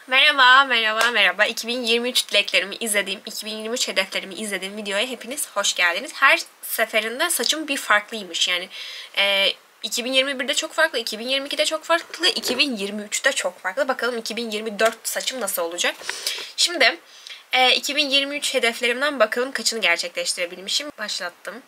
Merhaba, merhaba, merhaba. 2023 dileklerimi izlediğim, 2023 hedeflerimi izlediğim videoya hepiniz hoş geldiniz. Her seferinde saçım bir farklıymış. Yani 2021'de çok farklı, 2022'de çok farklı, 2023'te çok farklı. Bakalım 2024 saçım nasıl olacak? Şimdi 2023 hedeflerimden bakalım kaçını gerçekleştirebilmişim. Başlattım.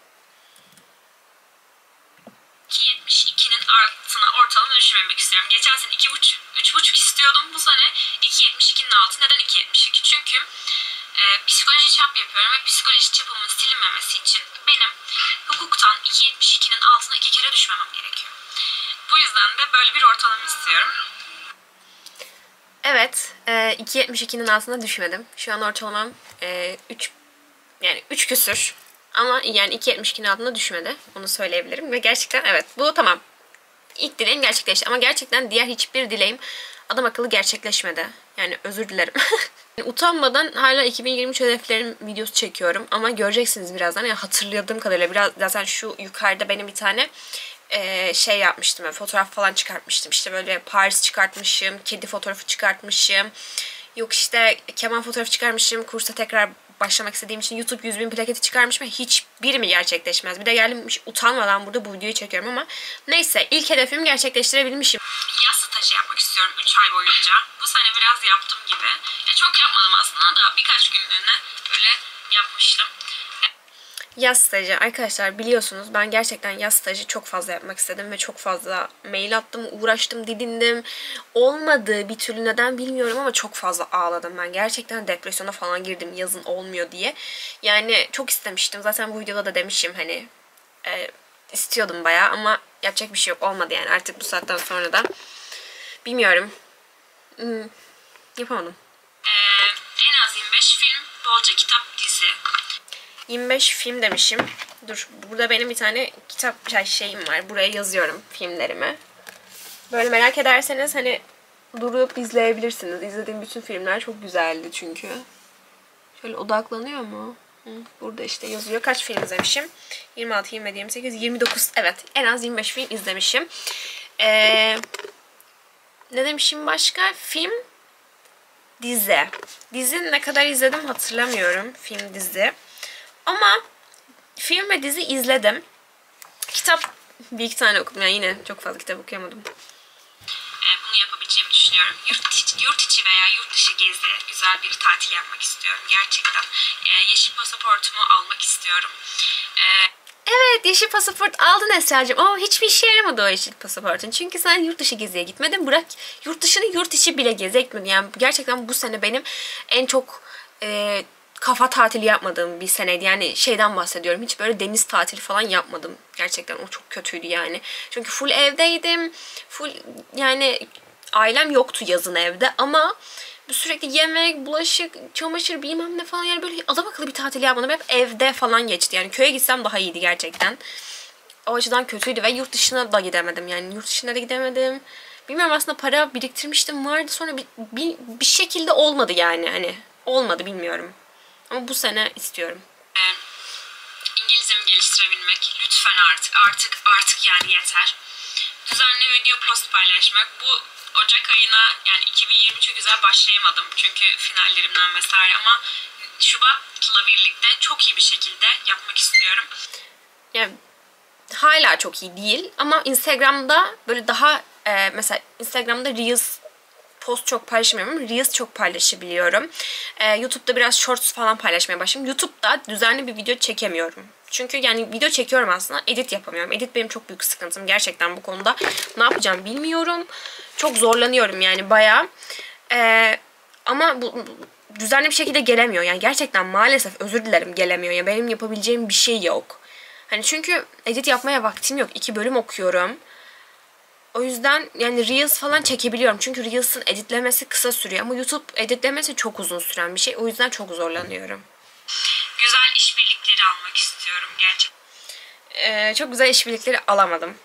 2.72'nin altına ortalama düşürmemek istiyorum. Geçen sene 2.5, 3.5 istiyordum. Bu sene 2.72'nin altı. Neden 2.72? Çünkü psikoloji çap yapıyorum ve psikoloji çapımın silinmemesi için benim hukuktan 2.72'nin altına 2 kere düşmemem gerekiyor. Bu yüzden de böyle bir ortalama istiyorum. Evet, 2.72'nin altına düşmedim. Şu an ortalamam 3 küsür. Ama yani 2.72'nin altına düşmedi. Onu söyleyebilirim. Ve gerçekten evet bu tamam. İlk dileğim gerçekleşti. Ama gerçekten diğer hiçbir dileğim adam akıllı gerçekleşmedi. Yani özür dilerim. Utanmadan hala 2023 hedeflerim videosu çekiyorum. Ama göreceksiniz birazdan. Yani hatırladığım kadarıyla biraz zaten şu yukarıda benim bir tane şey yapmıştım. Yani fotoğraf falan çıkartmıştım. İşte böyle Paris çıkartmışım. Kedi fotoğrafı çıkartmışım. Yok işte keman fotoğrafı çıkarmışım. Kursa tekrar başlamak istediğim için YouTube 100.000 plaketi çıkarmışım ve hiçbiri mi gerçekleşmez? Bir de gelmiş utanmadan burada bu videoyu çekiyorum ama neyse ilk hedefimi gerçekleştirebilmişim. Yaz stajı yapmak istiyorum 3 ay boyunca. Bu sene biraz yaptım gibi. Ya çok yapmadım aslında da birkaç günlüğüne böyle yapmıştım. Yaz stajı arkadaşlar biliyorsunuz ben gerçekten yaz stajı çok fazla yapmak istedim ve çok fazla mail attım, uğraştım, didindim. Olmadı bir türlü neden bilmiyorum ama çok fazla ağladım ben. Gerçekten depresyona falan girdim yazın olmuyor diye. Yani çok istemiştim. Zaten bu videoda da demişim hani istiyordum bayağı ama yapacak bir şey yok olmadı yani artık bu saatten sonra da. Bilmiyorum. Yapamadım. En az 25 film, bolca kitap, dizi. 25 film demişim. Dur burada benim bir tane kitap şeyim var. Buraya yazıyorum filmlerimi. Böyle merak ederseniz hani durup izleyebilirsiniz. İzlediğim bütün filmler çok güzeldi çünkü. Şöyle odaklanıyor mu? Burada işte yazıyor. Kaç film izlemişim? 26, 27, 28, 29. Evet en az 25 film izlemişim. Ne demişim başka? Film, dizi. Dizi ne kadar izledim hatırlamıyorum. Film, dizi. Ama film ve dizi izledim. Kitap bir iki tane okudum. Yani yine çok fazla kitap okuyamadım. Bunu yapabileceğimi düşünüyorum. Yurt içi veya yurt dışı gezi, güzel bir tatil yapmak istiyorum gerçekten. Yeşil pasaportumu almak istiyorum. Evet yeşil pasaport aldın Esra'cığım ama hiçbir işe yaramadı o yeşil pasaportun. Çünkü sen yurt dışı geziye gitmedin. Bırak yurt dışını yurt içi bile geziye gitmedin. Yani gerçekten bu sene benim en çok kafa tatili yapmadığım bir seneydi. Yani şeyden bahsediyorum. Hiç böyle deniz tatili falan yapmadım. Gerçekten o çok kötüydü yani. Çünkü full evdeydim. Full yani ailem yoktu yazın evde ama sürekli yemek, bulaşık, çamaşır bilmem ne falan yani böyle adam akıllı bir tatil yapmadım. Hep evde falan geçti. Yani köye gitsem daha iyiydi gerçekten. O açıdan kötüydü ve yurt dışına da gidemedim. Yani yurt dışına da gidemedim. Bilmiyorum aslında para biriktirmiştim vardı sonra bir şekilde olmadı yani hani olmadı bilmiyorum. Ama bu sene istiyorum. İngilizcemi geliştirebilmek lütfen artık yani yeter. Düzenli video post paylaşmak bu Ocak ayına yani 2023'e güzel başlayamadım çünkü finallerimden vesaire ama Şubat'la birlikte çok iyi bir şekilde yapmak istiyorum. Yani hala çok iyi değil ama Instagram'da böyle daha mesela Instagram'da Reels post çok paylaşmıyorum ama Reels çok paylaşabiliyorum. YouTube'da biraz Shorts falan paylaşmaya başladım. YouTube'da düzenli bir video çekemiyorum. Çünkü yani video çekiyorum aslında edit yapamıyorum. Edit benim çok büyük sıkıntım gerçekten bu konuda. Ne yapacağım bilmiyorum. Çok zorlanıyorum yani bayağı. Ama bu düzenli bir şekilde gelemiyor. Yani gerçekten maalesef özür dilerim gelemiyor. Yani benim yapabileceğim bir şey yok. Hani çünkü edit yapmaya vaktim yok. 2 bölüm okuyorum. O yüzden yani Reels falan çekebiliyorum. Çünkü Reels'ın editlemesi kısa sürüyor. Ama YouTube editlemesi çok uzun süren bir şey. O yüzden çok zorlanıyorum. Güzel işbirlikleri almak istiyorum gerçekten. Çok güzel işbirlikleri alamadım.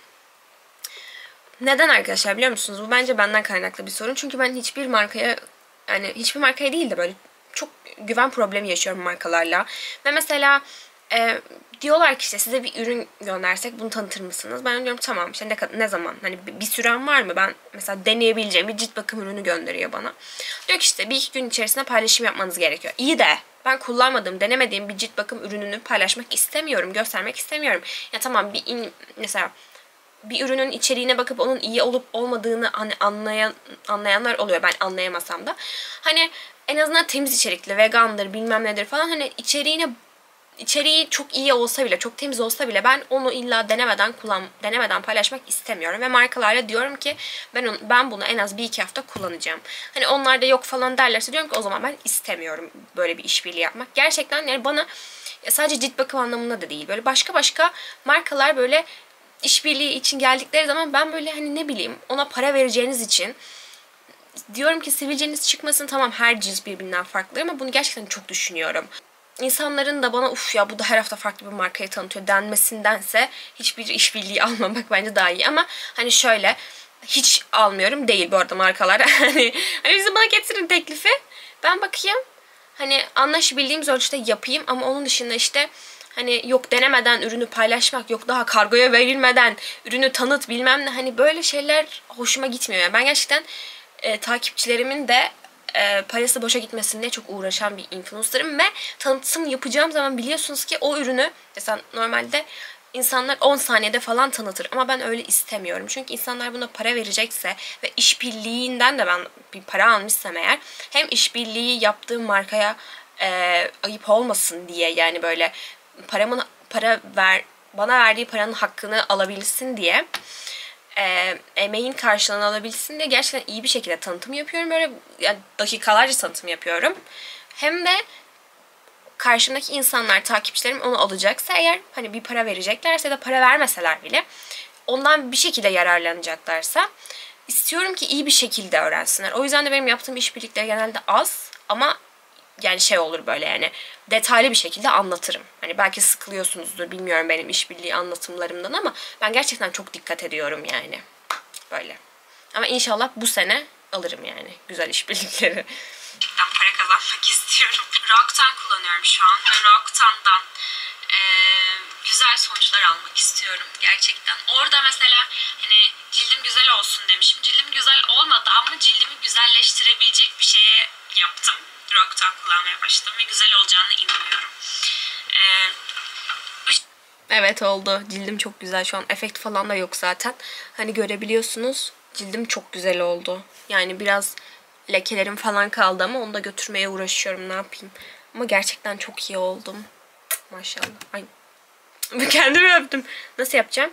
Neden arkadaşlar biliyor musunuz? Bu bence benden kaynaklı bir sorun. Çünkü ben hiçbir markaya yani hiçbir markaya değil de böyle çok güven problemi yaşıyorum markalarla. Ve mesela Diyorlar ki işte size bir ürün göndersek bunu tanıtır mısınız? Ben diyorum tamam işte ne zaman? Hani bir süren var mı? Ben mesela deneyebileceğim bir cilt bakım ürünü gönderiyor bana. Diyor ki işte 1-2 gün içerisinde paylaşım yapmanız gerekiyor. İyi de ben kullanmadığım, denemediğim bir cilt bakım ürününü paylaşmak istemiyorum, göstermek istemiyorum. Ya tamam mesela bir ürünün içeriğine bakıp onun iyi olup olmadığını hani anlayanlar oluyor. Ben anlayamasam da. Hani en azından temiz içerikli, vegandır, bilmem nedir falan. Hani içeriği çok iyi olsa bile, çok temiz olsa bile ben onu illa denemeden paylaşmak istemiyorum. Ve markalarla diyorum ki ben bunu en az 1-2 hafta kullanacağım. Hani onlar da yok falan derlerse diyorum ki o zaman ben istemiyorum böyle bir işbirliği yapmak. Gerçekten yani bana sadece cilt bakım anlamında da değil. Böyle başka markalar böyle işbirliği için geldikleri zaman ben böyle hani ne bileyim ona para vereceğiniz için diyorum ki sivilceniz çıkmasın, tamam her cins birbirinden farklı ama bunu gerçekten çok düşünüyorum. İnsanların da bana uf ya bu da her hafta farklı bir markayı tanıtıyor denmesindense hiçbir işbirliği almamak bence daha iyi. Ama hani şöyle hiç almıyorum değil bu arada markalar. hani bizim bana getirin teklifi. Ben bakayım. Hani anlaşabildiğimiz ölçüde yapayım ama onun dışında işte hani yok denemeden ürünü paylaşmak, yok daha kargoya verilmeden ürünü tanıt bilmem ne, hani böyle şeyler hoşuma gitmiyor. Yani ben gerçekten takipçilerimin de parası boşa gitmesin diye çok uğraşan bir influencer'ım ve tanıtım yapacağım zaman biliyorsunuz ki o ürünü mesela normalde insanlar 10 saniyede falan tanıtır ama ben öyle istemiyorum. Çünkü insanlar buna para verecekse ve işbirliğinden de ben bir para almışsam eğer hem işbirliği yaptığım markaya ayıp olmasın diye yani böyle bana verdiği paranın hakkını alabilsin diye emeğin karşılığını alabilsin diye gerçekten iyi bir şekilde tanıtım yapıyorum. Böyle yani dakikalarca tanıtım yapıyorum. Hem de karşımdaki insanlar, takipçilerim onu alacaksa eğer hani bir para vereceklerse ya da para vermeseler bile ondan bir şekilde yararlanacaklarsa istiyorum ki iyi bir şekilde öğrensinler. O yüzden de benim yaptığım işbirlikleri genelde az ama yani şey olur böyle yani detaylı bir şekilde anlatırım. Hani belki sıkılıyorsunuzdur bilmiyorum benim işbirliği anlatımlarımdan ama ben gerçekten çok dikkat ediyorum yani. Böyle. Ama inşallah bu sene alırım yani güzel işbirlikleri. Gerçekten para kazanmak istiyorum. Rock'tan kullanıyorum şu an ve Rock'tan'dan güzel sonuçlar almak istiyorum gerçekten. Orada mesela hani cildim güzel olsun demişim. Cildim güzel olmadı ama cildimi güzelleştirebilecek bir şeye yaptım. Rock'tan kullanmaya başladım ve güzel olacağına inanıyorum. Evet oldu. Cildim çok güzel. Şu an efekt falan da yok zaten. Hani görebiliyorsunuz. Cildim çok güzel oldu. Yani biraz lekelerim falan kaldı ama onu da götürmeye uğraşıyorum. Ne yapayım? Ama gerçekten çok iyi oldum. Maşallah. Ay. Kendimi öptüm. Nasıl yapacağım?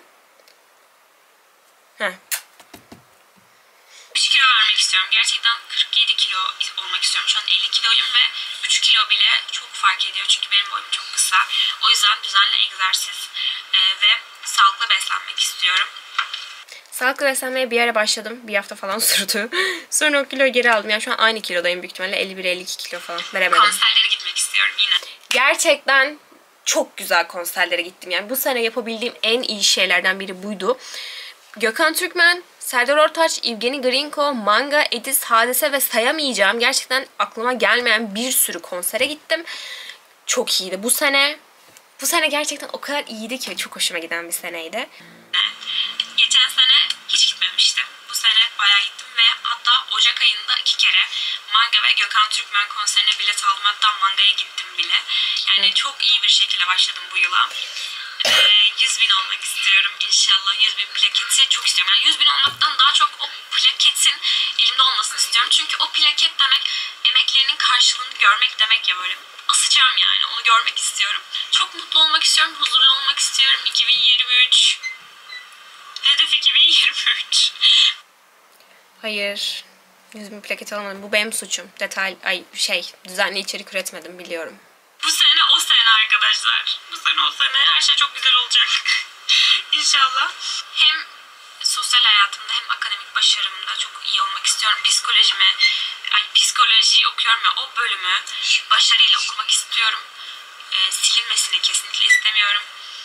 Heh. 3 kilo vermek istiyorum. Gerçekten 47 kilo olmak istiyorum. Şu an 50 kiloyum ve 3 kilo bile çok fark ediyor. Çünkü benim boyum çok kısa. O yüzden düzenli egzersiz ve sağlıklı beslenmek istiyorum. Sağlıklı beslenmeye bir ara başladım. Bir hafta falan sürdü. Sonra o kiloyu geri aldım. Yani şu an aynı kilodayım büyük ihtimalle. 51-52 kilo falan. Veremedim. Konserlere gitmek istiyorum yine. Gerçekten çok güzel konserlere gittim. Yani bu sene yapabildiğim en iyi şeylerden biri buydu. Gökhan Türkmen, Serdar Ortaç, Evgeni Grinko, Manga, Edis, Hadise ve sayamayacağım gerçekten aklıma gelmeyen bir sürü konsere gittim. Çok iyiydi. Bu sene gerçekten o kadar iyiydi ki çok hoşuma giden bir seneydi. Geçen sene hiç gitmemiştim. Bu sene bayağı gittim ve hatta Ocak ayında 2 kere Manga ve Gökhan Türkmen konserine bilet aldım. Hatta Manga'ya gittim bile. Yani çok iyi bir şekilde başladım bu yıla. 100.000 olmak istiyorum inşallah. 100.000 plaketi çok istiyorum. Yani 100.000 olmaktan daha çok o plaketin elimde olmasını istiyorum. Çünkü o plaket demek emeklerinin karşılığını görmek demek ya, böyle asacağım yani, onu görmek istiyorum. Çok mutlu olmak istiyorum, huzurlu olmak istiyorum. 2023. Hedef 2023. Hayır. 100.000 plaket alamadım. Bu benim suçum. Düzenli içerik üretmedim biliyorum. Bu sene o sene arkadaşlar. Bu sene o sene. Her şey çok güzel olacak. İnşallah. Hem sosyal hayatımda hem akademik başarımda çok iyi olmak istiyorum. Psikoloji okuyorum ya, o bölümü başarıyla okumak istiyorum. Silinmesini kesinlikle istemiyorum.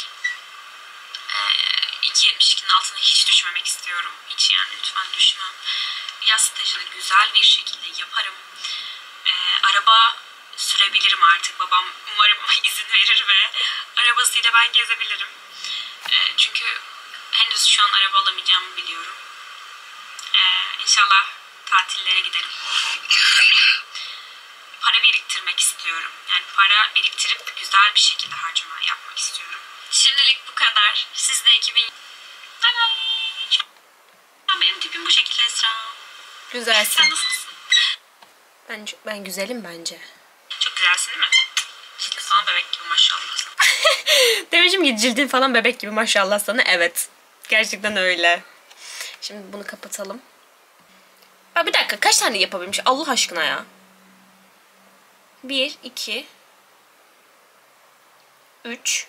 2.72'nin altına hiç düşmemek istiyorum. Hiç yani, lütfen düşmem. Yaz stajını güzel bir şekilde yaparım. Araba sürebilirsem gezebilirim artık. Babam umarım izin verir ve arabasıyla ben gezebilirim. Çünkü henüz şu an araba alamayacağımı biliyorum. İnşallah tatillere giderim. Para biriktirmek istiyorum. Yani para biriktirip güzel bir şekilde harcama yapmak istiyorum. Şimdilik bu kadar. Siz de 2000... Bye bye. Benim tipim bu şekilde Esra. Güzelsin. Sen nasılsın? Ben güzelim bence. Çok güzelsin değil mi? Cildi falan bebek gibi maşallah. Demişim ki cildin falan bebek gibi maşallah sana. Evet. Gerçekten öyle. Şimdi bunu kapatalım. Ya bir dakika, kaç tane yapabilmiş Allah aşkına ya? 1, 2, 3,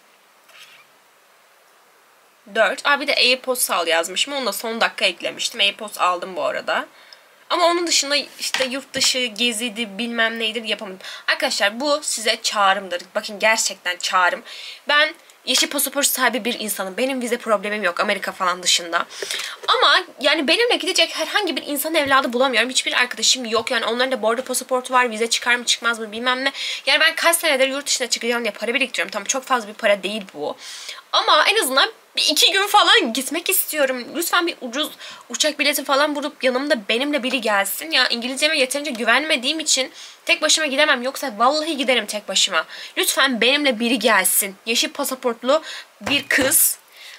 4. Bir de AirPods al yazmışım. Onu da son dakika eklemiştim. AirPods aldım bu arada. Ama onun dışında işte yurt dışı geziydi bilmem neydir yapamadım. Arkadaşlar bu size çağrımdır. Bakın gerçekten çağrım. Ben yeşil pasaport sahibi bir insanım. Benim vize problemim yok Amerika falan dışında. Ama yani benimle gidecek herhangi bir insan evladı bulamıyorum. Hiçbir arkadaşım yok. Yani onların da bordo pasaportu var. Vize çıkar mı çıkmaz mı bilmem ne. Yani ben kaç senedir yurt dışına çıkacağım diye para biriktiriyorum. Tamam çok fazla bir para değil bu. Ama en azından 2 gün falan gitmek istiyorum. Lütfen bir ucuz uçak bileti falan bulup yanımda benimle biri gelsin. Ya İngilizceme yeterince güvenmediğim için tek başıma gidemem. Yoksa vallahi giderim tek başıma. Lütfen benimle biri gelsin. Yeşil pasaportlu bir kız.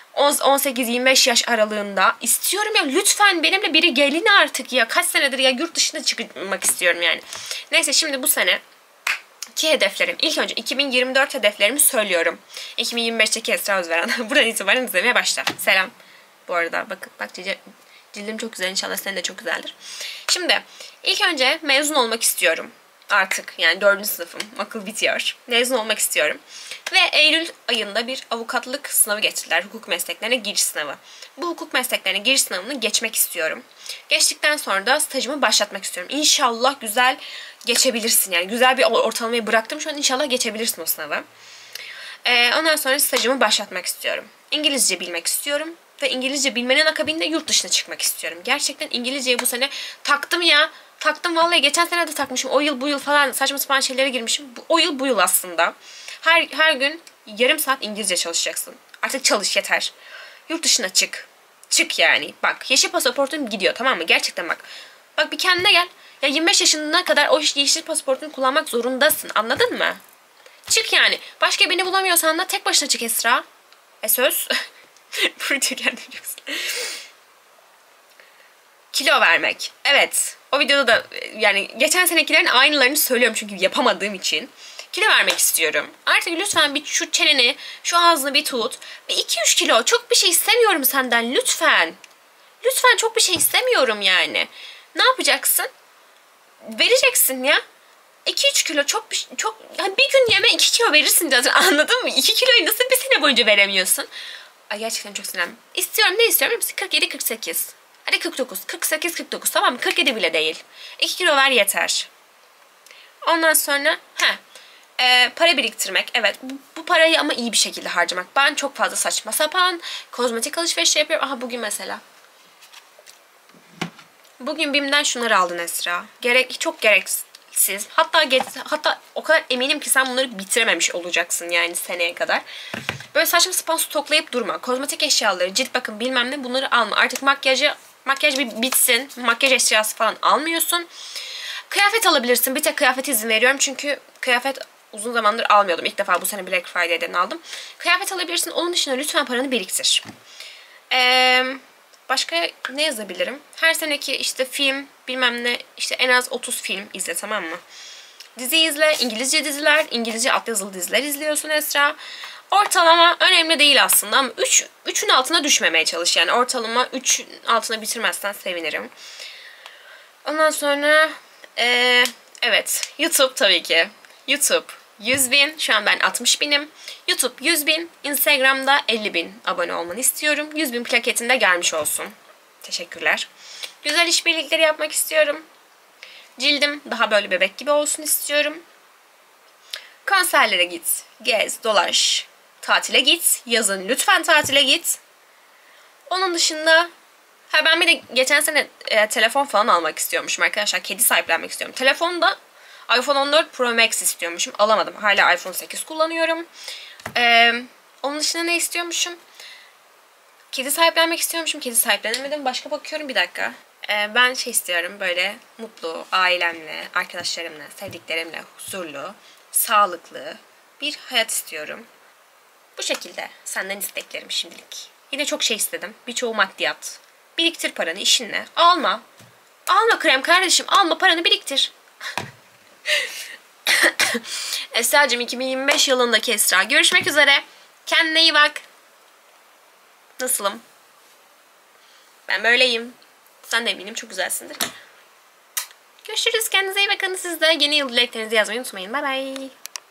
18-25 yaş aralığında. İstiyorum ya, lütfen benimle biri gelin artık ya. Kaç senedir ya yurt dışına çıkmak istiyorum yani. Neyse şimdi bu sene ki hedeflerim. İlk önce 2024 hedeflerimi söylüyorum. 2025'teki Esra Özveren. Buradan itibaren izlemeye başla. Selam. Bu arada bakın bak cildim çok güzel. İnşallah senin de çok güzeldir. Şimdi ilk önce mezun olmak istiyorum. Artık yani 4. sınıfım. Okul bitiyor. Mezun olmak istiyorum. Ve Eylül ayında bir avukatlık sınavı getirdiler. Hukuk mesleklerine giriş sınavı. Bu hukuk mesleklerine giriş sınavını geçmek istiyorum. Geçtikten sonra da stajımı başlatmak istiyorum. İnşallah güzel geçebilirsin. Yani güzel bir ortalamayı bıraktım. Şu an inşallah geçebilirsin o sınavı. Ondan sonra stajımı başlatmak istiyorum. İngilizce bilmek istiyorum. Ve İngilizce bilmenin akabinde yurt dışına çıkmak istiyorum. Gerçekten İngilizceyi bu sene taktım ya. Taktım vallahi, geçen sene de takmışım. O yıl bu yıl falan saçma sapan şeylere girmişim. O yıl bu yıl aslında. Her gün yarım saat İngilizce çalışacaksın. Artık çalış yeter. Yurt dışına çık. Çık yani. Bak yeşil pasaportun gidiyor, tamam mı? Gerçekten bak. Bak bir kendine gel. Ya 25 yaşına kadar o yeşil pasaportunu kullanmak zorundasın. Anladın mı? Çık yani. Başka birini bulamıyorsan da tek başına çık Esra. Söz. Burada kendim çok kilo vermek. Evet. O videoda da yani geçen senekilerin aynılarını söylüyorum çünkü yapamadığım için. Kilo vermek istiyorum. Artık lütfen bir şu çeneni, şu ağzını bir tut. Bir 2-3 kilo. Çok bir şey istemiyorum senden. Lütfen. Lütfen çok bir şey istemiyorum yani. Ne yapacaksın? Vereceksin ya. 2-3 kilo çok yani bir gün yeme 2 kilo verirsin zaten, anladın mı? 2 kiloyu nasıl bir sene boyunca veremiyorsun? Ay gerçekten çok sinirlendim. İstiyorum, ne istiyorum biliyor musun? 47-48. Hadi 49. 48-49 tamam mı? 47 bile değil. 2 kilo ver yeter. Ondan sonra para biriktirmek. Evet bu parayı ama iyi bir şekilde harcamak. Ben çok fazla saçma sapan kozmetik alışveriş yapıyorum. Aha bugün mesela. Bugün BİM'den şunları aldın Esra. Çok gereksiz. Hatta o kadar eminim ki sen bunları bitirememiş olacaksın yani seneye kadar. Böyle saçma sapan stoklayıp durma. Kozmetik eşyaları, cilt bakım bilmem ne, bunları alma. Artık makyaj bir bitsin. Makyaj eşyası falan almıyorsun. Kıyafet alabilirsin. Bir tek kıyafet izin veriyorum. Çünkü kıyafet uzun zamandır almıyordum. İlk defa bu sene Black Friday'den aldım. Kıyafet alabilirsin. Onun dışında lütfen paranı biriktir. Başka ne yazabilirim? Her seneki işte film bilmem ne, işte en az 30 film izle, tamam mı? Dizi izle. İngilizce diziler, İngilizce altyazılı diziler izliyorsun Esra. Ortalama önemli değil aslında ama 3'ün altına düşmemeye çalış. Yani ortalama 3'ün altına bitirmezsen sevinirim. Ondan sonra evet YouTube tabii ki. YouTube 100.000. Şu an ben 60.000'im. YouTube 100.000. Instagram'da 50.000 abone olmanı istiyorum. 100.000 plaketinde gelmiş olsun. Teşekkürler. Güzel işbirlikleri yapmak istiyorum. Cildim daha böyle bebek gibi olsun istiyorum. Konserlere git. Gez, dolaş. Tatile git. Yazın lütfen tatile git. Onun dışında ben bir de geçen sene telefon falan almak istiyormuşum arkadaşlar. Kedi sahiplenmek istiyorum. Telefonu da iPhone 14 Pro Max istiyormuşum. Alamadım. Hala iPhone 8 kullanıyorum. Onun dışında ne istiyormuşum? Kedi sahiplenmek istiyormuşum. Kedi sahiplenemedim. Başka bakıyorum, bir dakika. Ben şey istiyorum, böyle mutlu, ailemle, arkadaşlarımla, sevdiklerimle huzurlu, sağlıklı bir hayat istiyorum. Bu şekilde senden isteklerim şimdilik. Yine çok şey istedim. Birçoğu maddiyat. Biriktir paranı işinle. Alma. Alma krem kardeşim. Alma, paranı biriktir. Esra'cığım 2025 yılındaki Esra. Görüşmek üzere. Kendine iyi bak. Nasılım? Ben böyleyim. Sen de eminim çok güzelsindir. Görüşürüz. Kendinize iyi bakın. Siz de yeni yıl dileklerinizi yazmayı unutmayın. Bye bye.